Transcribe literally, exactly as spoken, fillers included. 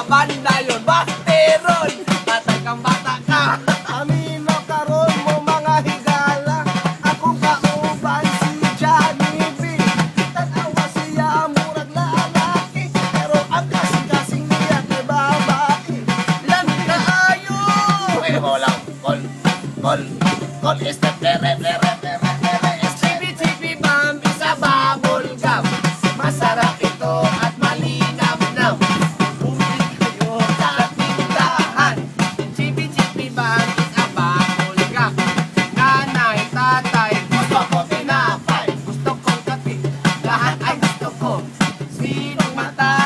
banda yun, basteron. Batay kang bata ka. Amino karon mo mga higala, akong kauban si Johnny B. Tanawa siya murag lalaki, pero ang kasing-kasing niya kay babae. Lami na ayo. Pwede mo lang, call, call, call, step, tere, tere, tere, tere, Chibi-chibi bam, isa bubble gum. Masarap ito at malinam-nam. Bumili kayo sa tindahan. Chibi-chibi bam, isa bubble gum. Nanay, tatay, gusto ko tinapay. Gusto kong kape, lahat ay gusto ko. Sinong mata